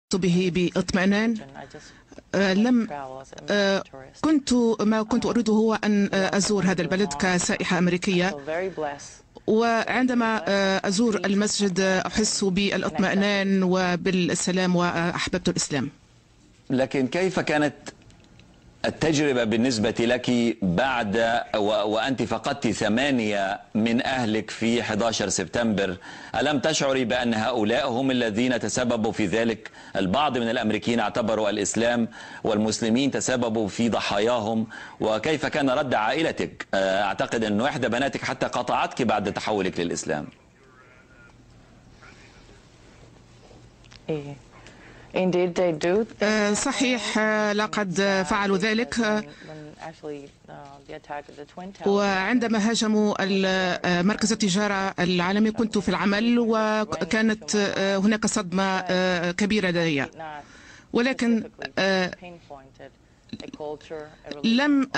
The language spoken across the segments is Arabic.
به باطمئنان. ما كنت أريده هو أن أزور هذا البلد كسائحة أمريكية، وعندما أزور المسجد أحس بالاطمئنان وبالسلام وأحببت الإسلام. لكن كيف كانت التجربة بالنسبة لك بعد وأنت فقدت 8 من أهلك في 11 سبتمبر؟ ألم تشعري بأن هؤلاء هم الذين تسببوا في ذلك؟ البعض من الأمريكيين اعتبروا الإسلام والمسلمين تسببوا في ضحاياهم، وكيف كان رد عائلتك؟ أعتقد أن إحدى بناتك حتى قطعتك بعد تحولك للإسلام. صحيح، لقد فعلوا ذلك، وعندما هاجموا مركز التجارة العالمي كنت في العمل، وكانت هناك صدمة كبيرة لدي، ولكن لم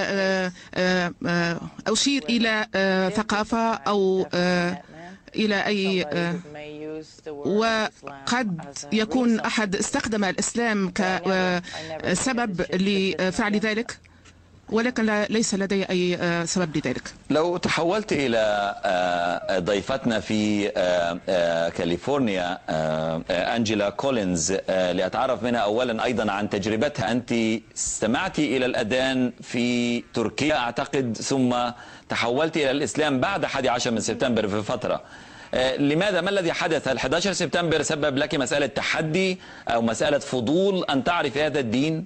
أشير إلى ثقافة أو إلى أي، وقد يكون أحد استخدم الإسلام كسبب لفعل ذلك، ولكن ليس لدي أي سبب لذلك. لو تحولت إلى ضيفتنا في كاليفورنيا أنجيلا كولينز لأتعرف منها أولا أيضا عن تجربتها. أنت استمعت إلى الأذان في تركيا أعتقد، ثم تحولت إلى الإسلام بعد 11 من سبتمبر في فترة. لماذا؟ ما الذي حدث؟ 11 سبتمبر سبب لك مسألة تحدي أو مسألة فضول أن تعرف هذا الدين؟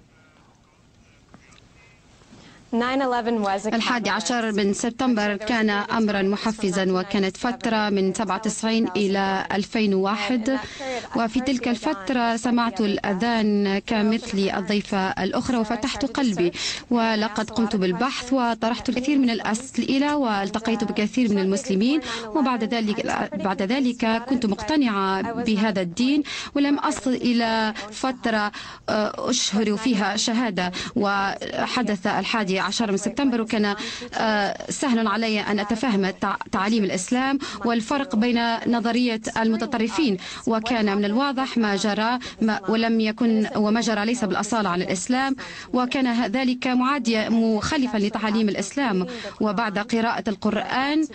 11 من سبتمبر كان أمرا محفزا، وكانت فترة من 97 إلى 2001، وفي تلك الفترة سمعت الأذان كمثل الضيفة الأخرى وفتحت قلبي، ولقد قمت بالبحث وطرحت الكثير من الأسئلة والتقيت بكثير من المسلمين، وبعد ذلك كنت مقتنعة بهذا الدين، ولم أصل إلى فترة أشهر فيها شهادة. وحدث 11 من سبتمبر، وكان سهل علي أن أتفهم تعاليم الإسلام والفرق بين نظرية المتطرفين، وكان من الواضح ما جرى وما جرى ليس بالأصالة على الإسلام، وكان ذلك معاديا مخالفا لتعاليم الإسلام. وبعد قراءة القرآن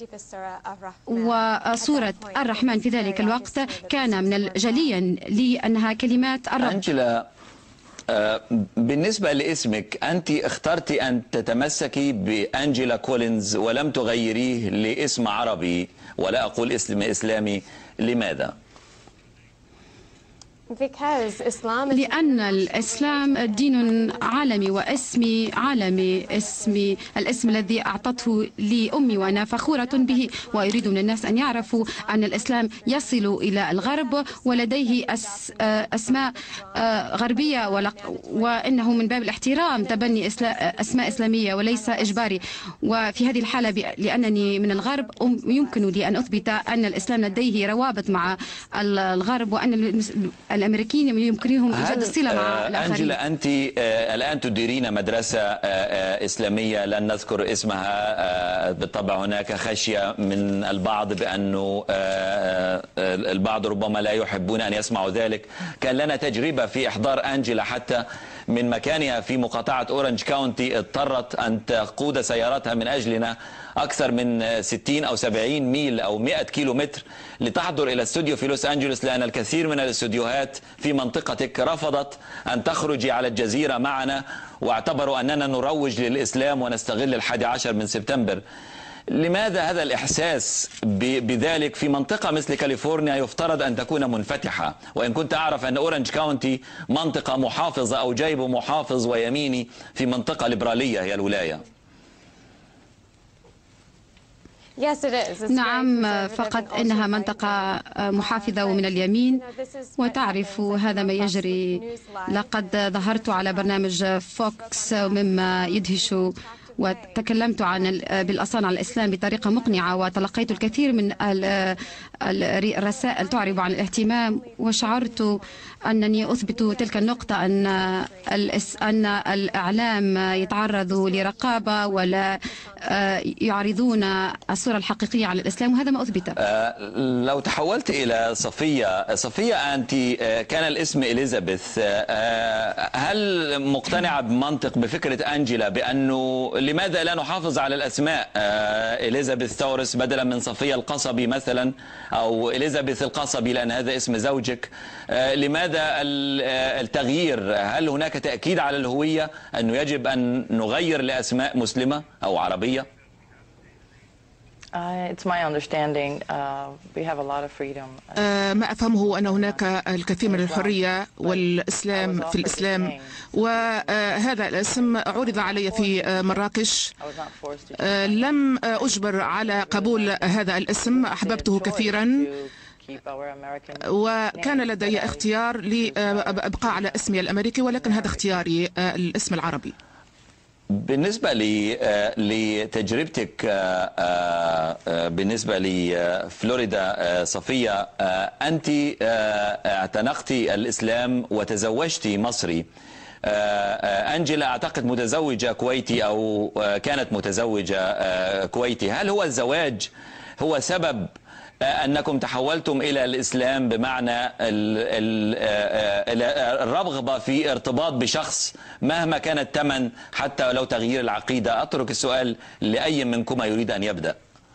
وسورة الرحمن في ذلك الوقت كان من الجلي لي أنها كلمات الرب. أنجيلا، بالنسبة لاسمك، أنت اخترت أن تتمسكي بأنجيلا كولينز ولم تغيريه لاسم عربي، ولا أقول اسم إسلامي. لماذا؟ لأن الإسلام دين عالمي واسمي عالمي، الاسم الذي أعطته لي أمي وأنا فخورة به، وأريد من الناس أن يعرفوا أن الإسلام يصل إلى الغرب ولديه أسماء غربية، وإنه من باب الاحترام تبني أسماء إسلامية وليس إجباري. وفي هذه الحالة لأنني من الغرب يمكن لي أن أثبت أن الإسلام لديه روابط مع الغرب، وأن الأمريكيين يمكنهم إيجاد الصلة مع الآخرين. أنجيلا، أنت الآن تديرين مدرسة إسلامية لن نذكر اسمها، بالطبع هناك خشية من البعض بأنه البعض ربما لا يحبون أن يسمعوا ذلك. كان لنا تجربة في إحضار أنجيلا حتى من مكانها في مقاطعة أورنج كاونتي، اضطرت أن تقود سيارتها من أجلنا أكثر من 60 أو 70 ميل أو 100 كيلو متر لتحضر إلى الاستوديو في لوس أنجلوس، لأن الكثير من الاستوديوهات في منطقتك رفضت أن تخرجي على الجزيرة معنا، واعتبروا أننا نروج للإسلام ونستغل 11 من سبتمبر. لماذا هذا الإحساس بذلك في منطقة مثل كاليفورنيا يفترض أن تكون منفتحة؟ وإن كنت أعرف أن أورنج كاونتي منطقة محافظة أو جيب محافظ ويميني في منطقة ليبرالية هي الولاية. نعم، فقط إنها منطقة محافظة ومن اليمين، وتعرف هذا ما يجري. لقد ظهرت على برنامج فوكس مما يدهش وتكلمت بالأصالة عن الإسلام بطريقة مقنعة، وتلقيت الكثير من الرسائل تعرب عن الاهتمام، وشعرت أنني أثبت تلك النقطة أن الإعلام يتعرض لرقابة ولا يعرضون الصورة الحقيقية عن الإسلام، وهذا ما أثبته. لو تحولت إلى صفية أنت كان الاسم إليزابيث، هل مقتنعة بفكرة أنجيلا بأنه لماذا لا نحافظ على الأسماء إليزابيث تورس بدلا من صفية القصبي مثلا، أو إليزابيث القصبي لأن هذا اسم زوجك؟ لماذا التغيير؟ هل هناك تأكيد على الهوية أنه يجب أن نغير لأسماء مسلمة أو عربية؟ It's my understanding we have a lot of freedom. ما أفهمه أن هناك الكثير من الحرية والإسلام في الإسلام، وهذا الاسم عرض علي في مراكش. لم أجبر على قبول هذا الاسم، أحببته كثيرا وكان لدي اختيار لأبقى على اسمي الأمريكي، ولكن هذا اختياري الاسم العربي. بالنسبة لتجربتك بالنسبة لفلوريدا صفية، أنت اعتنقت الإسلام وتزوجت مصري. أنجيلا أعتقد متزوجة كويتي أو كانت متزوجة كويتي. هل هو الزواج هو سبب أنكم تحولتم إلى الإسلام، بمعنى الرغبة في ارتباط بشخص مهما كان الثمن حتى لو تغيير العقيدة؟ أترك السؤال لأي منكما يريد أن يبدأ.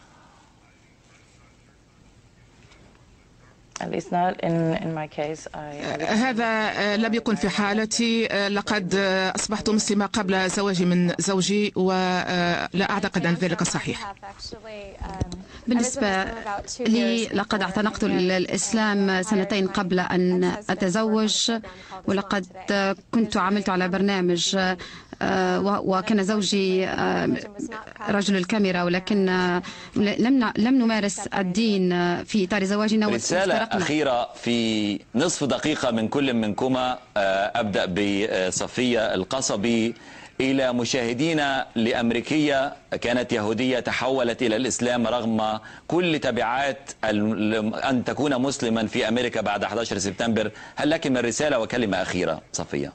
هذا لم يكن في حالتي. لقد أصبحت مسلمة قبل زواجي من زوجي، ولا أعتقد أن ذلك صحيح. بالنسبة لي لقد اعتنقت الإسلام سنتين قبل أن أتزوج، ولقد كنت عملت على برنامج وكان زوجي رجل الكاميرا، ولكن لم نمارس الدين في إطار زواجنا. رسالة أخيرة في نصف دقيقة من كل منكما، أبدأ بصفية القصبي، إلى مشاهدينا لأمريكية كانت يهودية تحولت إلى الإسلام رغم كل تبعات أن تكون مسلما في أمريكا بعد 11 سبتمبر. هل لك من رسالة وكلمة أخيرة صفية؟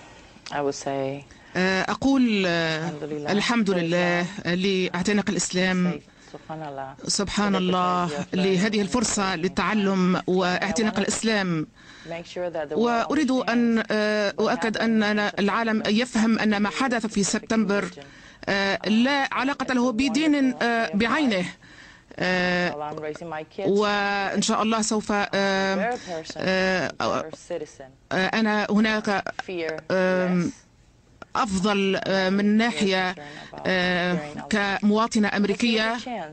أقول الحمد لله لاعتناق الإسلام. سبحان الله لهذه الفرصة للتعلم واعتناق الإسلام، وأريد أن أؤكد أن العالم يفهم أن ما حدث في سبتمبر لا علاقة له بدين بعينه، وإن شاء الله سوف أنا هناك أفضل من ناحية كمواطنة أمريكية،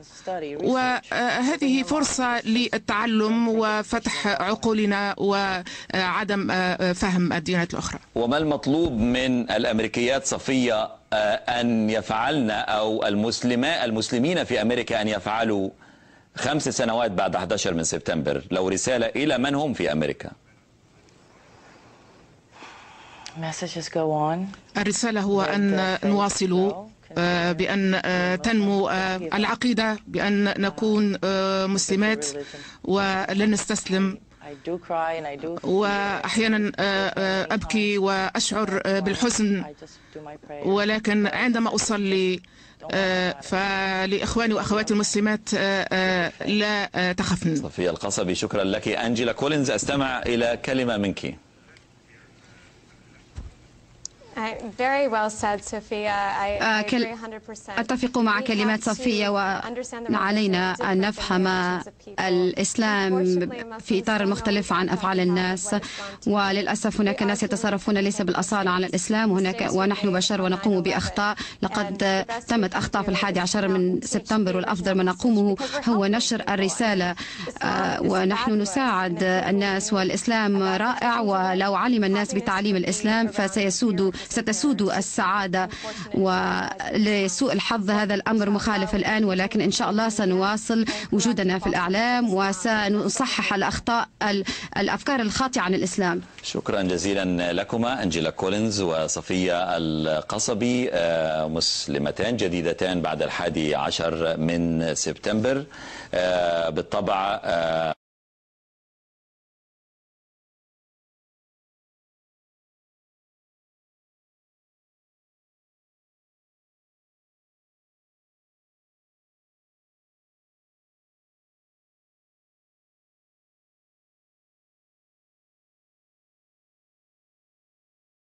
وهذه فرصة للتعلم وفتح عقولنا وعدم فهم الديانات الأخرى. وما المطلوب من الأمريكيات صفية أن يفعلن، أو المسلمين في أمريكا أن يفعلوا 5 سنوات بعد 11 من سبتمبر؟ لو رسالة إلى من هم في أمريكا. الرسالة هو أن نواصل بأن تنمو العقيدة، بأن نكون مسلمات ولن نستسلم. وأحيانا أبكي وأشعر بالحزن، ولكن عندما أصلي فلإخواني وأخواتي المسلمات لا تخفن. صفية القصبي، شكرا لك. أنجيلا كولينز، أستمع إلى كلمة منك. أتفق مع كلمات صفية، وعلينا أن نفهم الإسلام في إطار مختلف عن أفعال الناس. وللأسف هناك ناس يتصرفون ليس بالأصالة على الإسلام، ونحن بشر ونقوم بأخطاء. لقد تمت أخطاء في 11 من سبتمبر، والأفضل ما نقومه هو نشر الرسالة، ونحن نساعد الناس. والإسلام رائع، ولو علم الناس بتعليم الإسلام فسيسود ستسود السعادة، ولسوء الحظ هذا الأمر مخالف الآن، ولكن إن شاء الله سنواصل وجودنا في الإعلام وسنصحح الأفكار الخاطئة عن الإسلام. شكرا جزيلا لكما أنجيلا كولينز وصفية القصبي، مسلمتان جديدتان بعد 11 من سبتمبر. بالطبع